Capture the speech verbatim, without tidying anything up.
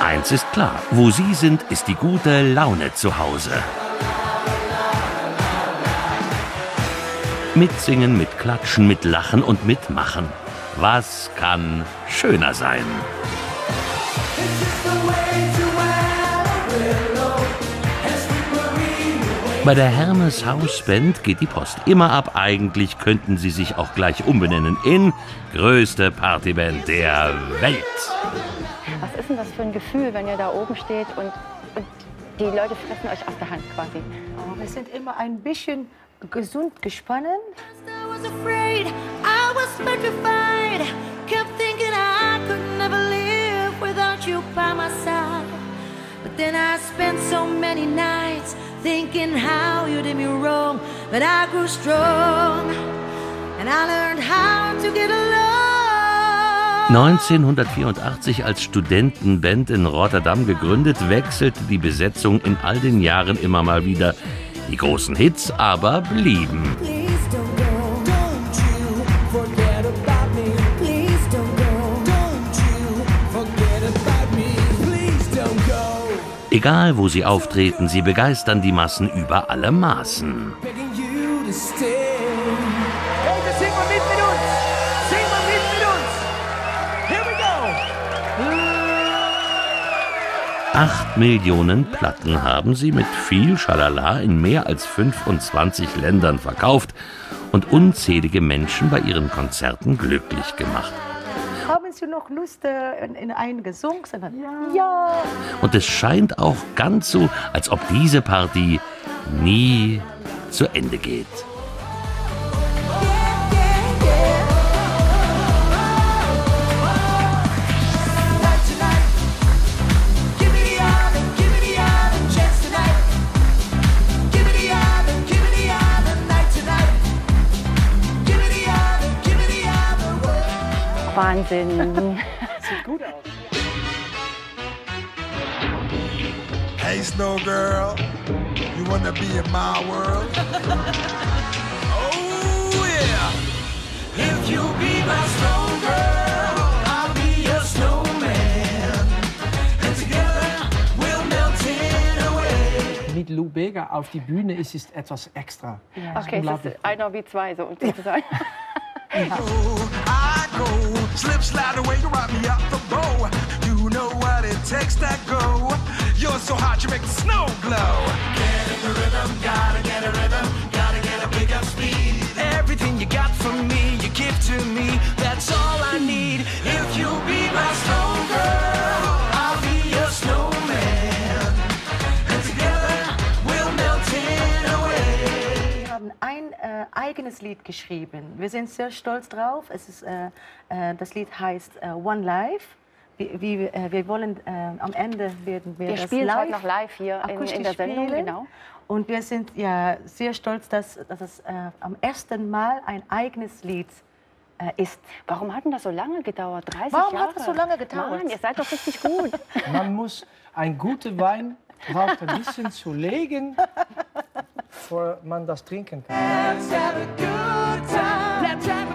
Eins ist klar, wo sie sind, ist die gute Laune zu Hause. Mitsingen, mit Klatschen, mit Lachen und mitmachen. Was kann schöner sein? Bei der Hermes House Band geht die Post immer ab. Eigentlich könnten sie sich auch gleich umbenennen in größte Partyband der Welt. Was ist denn das für ein Gefühl, wenn ihr da oben steht und, und die Leute fressen euch aus der Hand quasi? Oh, wir sind immer ein bisschen gesund gespannt. Thinking how you did me wrong, but I grew strong and I learned how to get along. neunzehnhundertvierundachtzig als Studentenband in Rotterdam gegründet, wechselte die Besetzung in all den Jahren immer mal wieder. Die großen Hits aber blieben. Egal, wo sie auftreten, sie begeistern die Massen über alle Maßen. Acht Millionen Platten haben sie mit viel Schalala in mehr als fünfundzwanzig Ländern verkauft und unzählige Menschen bei ihren Konzerten glücklich gemacht. Haben Sie noch Lust, in, in einen Song? Ja. Ja. Und es scheint auch ganz so, als ob diese Party nie zu Ende geht. Wahnsinn. Sieht gut aus. Hey Snow Girl, you wanna be in my world? Oh yeah. If you be my snow girl, I'll be your snowman. And together we'll melt it away. Mit Lou Bega auf die Bühne ist, ist etwas extra. Ja. Okay, es ist einer wie zwei so sozusagen. I go, slip, slide away, you rock me up the bow. You know what it takes to go. You're so hot, you make the snow glow. Get in the rhythm, gotta get a rhythm, gotta get a big up speed. Everything you got from me, you give to me. That's all I need. If you be my snow girl, I'll be your snowman. And together we'll melt it away. Wir haben ein äh, eigenes Lied geschrieben. Wir sind sehr stolz drauf. Es ist, äh, äh, das Lied heißt äh, One Life. Wir, wir, äh, wir wollen äh, am Ende werden wir, wir das spielen live, heute noch live hier in, in der Sendung. Spielen. Genau. Und wir sind ja sehr stolz, dass, dass es äh, am ersten Mal ein eigenes Lied äh, ist. Warum hat denn das so lange gedauert? dreißig Warum Jahre? hat es so lange gedauert? Mann, ihr seid doch richtig gut. Man muss ein guter Wein braucht ein bisschen zu legen, bevor man das trinken kann. Let's have a good time. Let's have